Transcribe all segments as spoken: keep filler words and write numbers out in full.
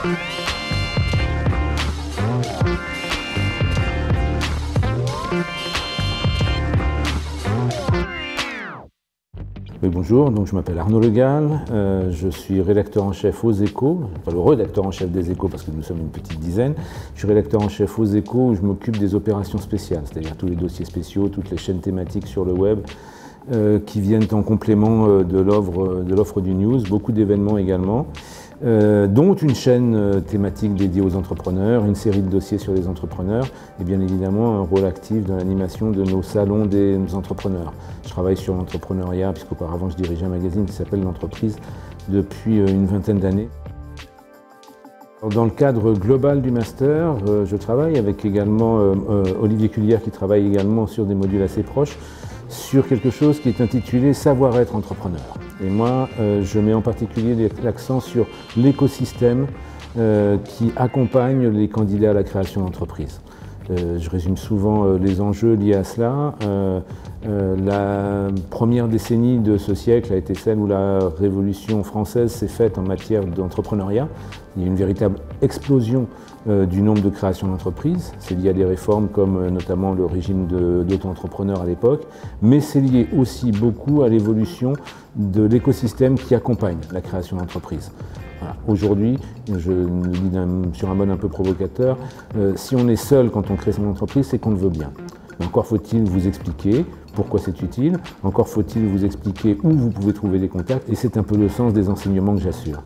Oui, bonjour, donc je m'appelle Arnaud Le Gall, euh, je suis rédacteur en chef aux Échos, pas le rédacteur en chef des Échos parce que nous sommes une petite dizaine, je suis rédacteur en chef aux Échos où je m'occupe des opérations spéciales, c'est-à-dire tous les dossiers spéciaux, toutes les chaînes thématiques sur le web euh, qui viennent en complément euh, de l'offre du news, beaucoup d'événements également. Euh, dont une chaîne euh, thématique dédiée aux entrepreneurs, une série de dossiers sur les entrepreneurs et bien évidemment un rôle actif dans l'animation de nos salons des entrepreneurs. Je travaille sur l'entrepreneuriat puisqu'auparavant je dirigeais un magazine qui s'appelle L'Entreprise depuis euh, une vingtaine d'années. Dans le cadre global du master, euh, je travaille avec également euh, euh, Olivier Culière qui travaille également sur des modules assez proches sur quelque chose qui est intitulé « Savoir-être entrepreneur ». Et moi, euh, je mets en particulier l'accent sur l'écosystème euh, qui accompagne les candidats à la création d'entreprise. Euh, je résume souvent euh, les enjeux liés à cela. Euh, euh, la première décennie de ce siècle a été celle où la révolution française s'est faite en matière d'entrepreneuriat. Il y a une véritable explosion euh, du nombre de créations d'entreprises. C'est lié à des réformes comme euh, notamment le régime d'auto-entrepreneur à l'époque, mais c'est lié aussi beaucoup à l'évolution de l'écosystème qui accompagne la création d'entreprise. Voilà. Aujourd'hui, je le dis sur un mode un peu provocateur, euh, si on est seul quand on crée son entreprise, c'est qu'on le veut bien. Mais encore faut-il vous expliquer pourquoi c'est utile, encore faut-il vous expliquer où vous pouvez trouver des contacts, et c'est un peu le sens des enseignements que j'assure.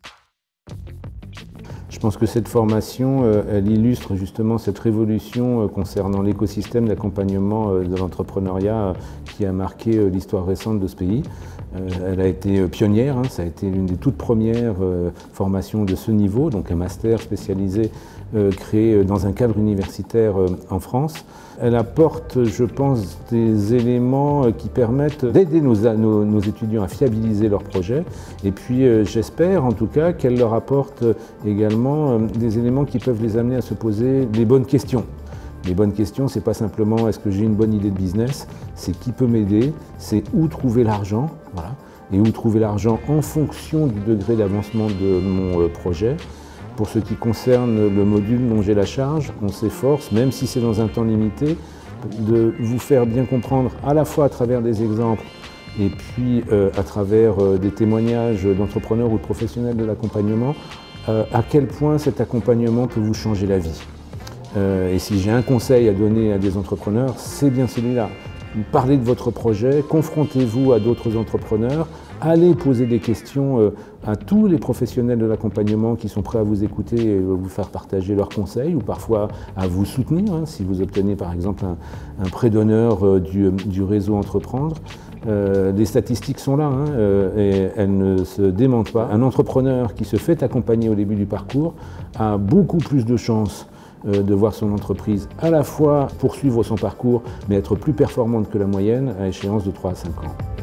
Je pense que cette formation, euh, elle illustre justement cette révolution euh, concernant l'écosystème d'accompagnement euh, de l'entrepreneuriat euh, qui a marqué euh, l'histoire récente de ce pays. Euh, elle a été euh, pionnière, hein, ça a été l'une des toutes premières euh, formations de ce niveau, donc un master spécialisé euh, créé dans un cadre universitaire euh, en France. Elle apporte, je pense, des éléments qui permettent d'aider nos, nos, nos étudiants à fiabiliser leurs projets. Et puis, euh, j'espère en tout cas qu'elle leur apporte également euh, des éléments qui peuvent les amener à se poser les bonnes questions. Les bonnes questions, c'est pas simplement est-ce que j'ai une bonne idée de business, c'est qui peut m'aider, c'est où trouver l'argent, voilà, et où trouver l'argent en fonction du degré d'avancement de mon euh, projet. Pour ce qui concerne le module dont j'ai la charge, on s'efforce, même si c'est dans un temps limité, de vous faire bien comprendre à la fois à travers des exemples et puis euh, à travers euh, des témoignages d'entrepreneurs ou de professionnels de l'accompagnement, euh, à quel point cet accompagnement peut vous changer la vie. Euh, et si j'ai un conseil à donner à des entrepreneurs, c'est bien celui-là. Parlez de votre projet, confrontez-vous à d'autres entrepreneurs, allez poser des questions euh, à tous les professionnels de l'accompagnement qui sont prêts à vous écouter et vous faire partager leurs conseils ou parfois à vous soutenir, hein, si vous obtenez par exemple un, un prêt d'honneur euh, du, du réseau Entreprendre. Euh, les statistiques sont là hein, euh, et elles ne se démentent pas. Un entrepreneur qui se fait accompagner au début du parcours a beaucoup plus de chances de voir son entreprise à la fois poursuivre son parcours, mais être plus performante que la moyenne à échéance de trois à cinq ans.